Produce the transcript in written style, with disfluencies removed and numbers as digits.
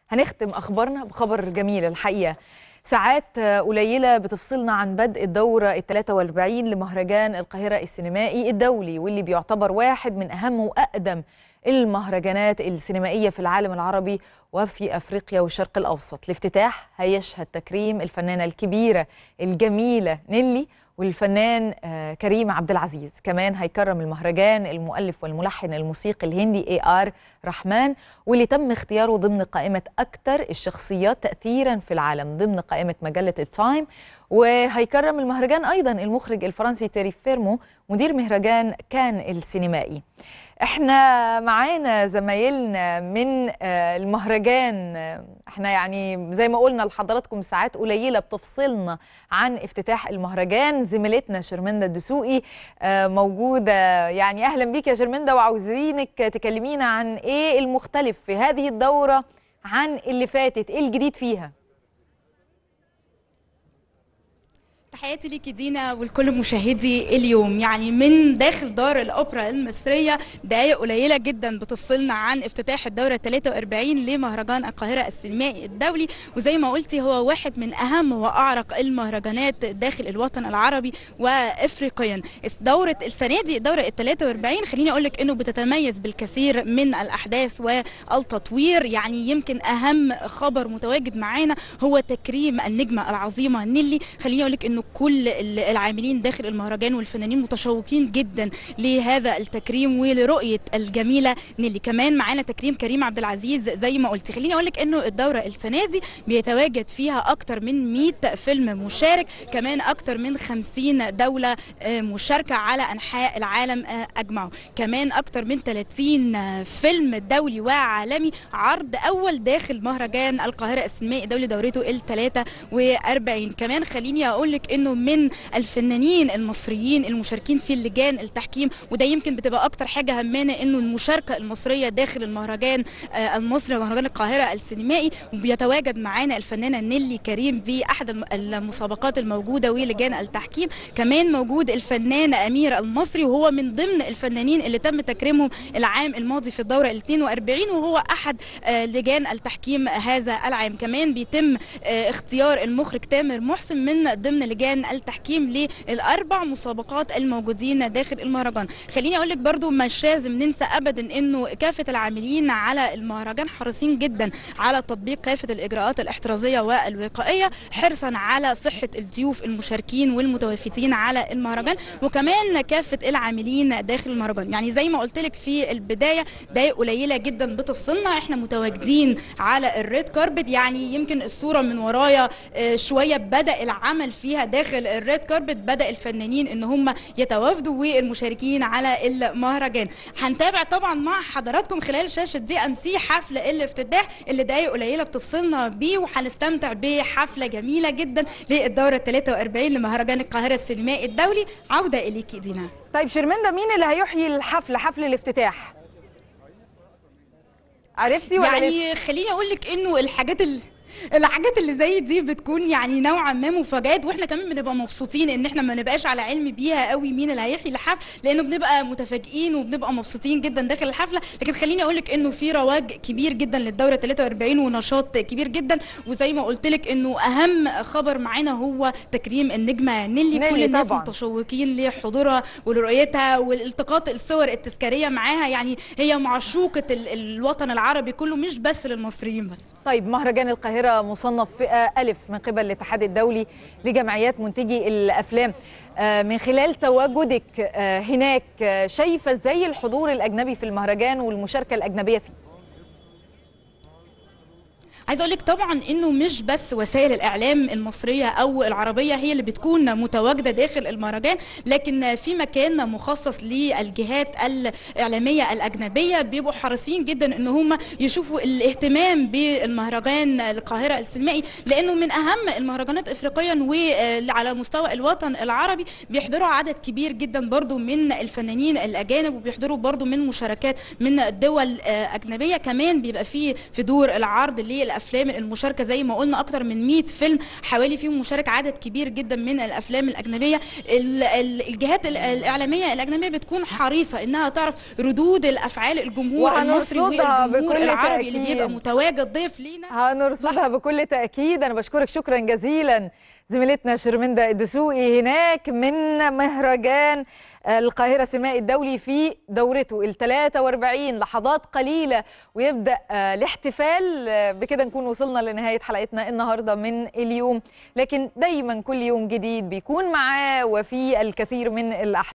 هنختم أخبارنا بخبر جميل الحقيقة. ساعات قليلة بتفصلنا عن بدء الدورة ال 43 لمهرجان القاهرة السينمائي الدولي، واللي بيعتبر واحد من أهم وأقدم المهرجانات السينمائية في العالم العربي وفي أفريقيا والشرق الأوسط. الافتتاح هيشهد تكريم الفنانة الكبيرة الجميلة نيلي والفنان كريم عبد العزيز. كمان هيكرم المهرجان المؤلف والملحن الموسيقي الهندي AR رحمان، واللي تم اختياره ضمن قائمة أكثر الشخصيات تأثيرا في العالم ضمن قائمة مجلة التايم. وهيكرم المهرجان أيضا المخرج الفرنسي تيري فيرمو مدير مهرجان كان السينمائي. احنا معانا زمايلنا من المهرجان. احنا يعني زي ما قلنا لحضراتكم ساعات قليلة بتفصلنا عن افتتاح المهرجان. زميلتنا شرمنده الدسوقي موجودة. يعني اهلا بيك يا شرمنده، وعاوزينك تكلمينا عن ايه المختلف في هذه الدورة عن اللي فاتت، ايه الجديد فيها؟ تحياتي ليكي دينا ولكل مشاهدي اليوم. يعني من داخل دار الأوبرا المصرية دقايق قليلة جدا بتفصلنا عن افتتاح الدورة 43 لمهرجان القاهرة السينمائي الدولي، وزي ما قلتي هو واحد من أهم وأعرق المهرجانات داخل الوطن العربي وإفريقيا. دورة السنة دي الدورة 43 خليني أقول لك إنه بتتميز بالكثير من الأحداث والتطوير. يعني يمكن أهم خبر متواجد معانا هو تكريم النجمة العظيمة نيلي. خليني أقول لك إنه كل العاملين داخل المهرجان والفنانين متشوقين جدا لهذا التكريم ولرؤيه الجميله نيلي. كمان معانا تكريم كريم عبد العزيز زي ما قلت. خليني اقول لك انه الدوره السنه دي بيتواجد فيها اكثر من 100 فيلم مشارك، كمان اكثر من 50 دوله مشاركه على انحاء العالم اجمعه، كمان اكثر من 30 فيلم دولي وعالمي عرض اول داخل مهرجان القاهره السينمائي الدولي دورته ال 43. كمان خليني اقول لك انه من الفنانين المصريين المشاركين في اللجان التحكيم، وده يمكن بتبقى اكتر حاجه همانه انه المشاركه المصريه داخل المهرجان المصري مهرجان القاهره السينمائي. وبيتواجد معانا الفنانه نيلي كريم في احد المسابقات الموجوده ولجان التحكيم. كمان موجود الفنان امير المصري وهو من ضمن الفنانين اللي تم تكريمهم العام الماضي في الدوره ال 42 وهو احد لجان التحكيم هذا العام. كمان بيتم اختيار المخرج تامر محسن من ضمن لجان التحكيم للاربع مسابقات الموجودين داخل المهرجان. خليني اقول لك برضو مش لازم ننسى ابدا انه كافه العاملين على المهرجان حريصين جدا على تطبيق كافه الاجراءات الاحترازيه والوقائيه حرصا على صحه الضيوف المشاركين والمتوافدين على المهرجان، وكمان كافه العاملين داخل المهرجان. يعني زي ما قلت لك في البدايه دقايق قليله جدا بتفصلنا، احنا متواجدين على الريد كاربت. يعني يمكن الصوره من ورايا شويه بدا العمل فيها داخل الريد كاربت، بدأ الفنانين ان هم يتوافدوا والمشاركين على المهرجان. هنتابع طبعا مع حضراتكم خلال شاشة DMC حفل الافتتاح اللي دقايق قليلة بتفصلنا بيه، وهنستمتع بحفلة جميلة جدا للدورة 43 لمهرجان القاهرة السينمائي الدولي. عودة إليكي دينا. طيب شرمنده، مين اللي هيحيي الحفل، حفل الافتتاح؟ عرفتي ولا يعني خليني اقول لك انه الحاجات اللي زي دي بتكون يعني نوعا ما مفاجآت، واحنا كمان بنبقى مبسوطين ان احنا ما نبقاش على علم بيها قوي مين اللي هيحيي الحفل، لانه بنبقى متفاجئين وبنبقى مبسوطين جدا داخل الحفله. لكن خليني اقول لك انه في رواج كبير جدا للدوره 43 ونشاط كبير جدا، وزي ما قلت لك انه اهم خبر معانا هو تكريم النجمه نيلي. كل الناس طبعا متشوقين لحضورها ولرؤيتها والالتقاط الصور التذكاريه معاها. يعني هي معشوقه الوطن العربي كله مش بس للمصريين بس. طيب مهرجان القاهرة مصنف فئة ألف من قبل الاتحاد الدولي لجمعيات منتجي الأفلام. من خلال تواجدك هناك شايفة ازاي الحضور الأجنبي في المهرجان والمشاركة الأجنبية فيه؟ عايز اقول لك طبعا انه مش بس وسائل الاعلام المصريه او العربيه هي اللي بتكون متواجده داخل المهرجان، لكن في مكان مخصص للجهات الاعلاميه الاجنبيه بيبقوا حريصين جدا ان هم يشوفوا الاهتمام بالمهرجان القاهره السينمائي، لانه من اهم المهرجانات افريقيا وعلى مستوى الوطن العربي. بيحضروا عدد كبير جدا برضو من الفنانين الاجانب، وبيحضروا برضو من مشاركات من دول اجنبيه. كمان بيبقى في دور العرض والافلام المشاركه زي ما قلنا اكتر من 100 فيلم حوالي فيهم مشارك عدد كبير جدا من الافلام الاجنبيه. الجهات الاعلاميه الاجنبيه بتكون حريصه انها تعرف ردود الافعال الجمهور المصري والجمهور العربي اللي بيبقى متواجد ضيف لينا. هنرصدها بكل تاكيد. انا بشكرك شكرا جزيلا زميلتنا شرمنده الدسوقي هناك من مهرجان القاهرة السينمائي الدولي في دورته ال 43. لحظات قليلة ويبدأ الاحتفال. بكده نكون وصلنا لنهاية حلقتنا النهاردة من اليوم، لكن دايما كل يوم جديد بيكون معاه وفي الكثير من الأحداث.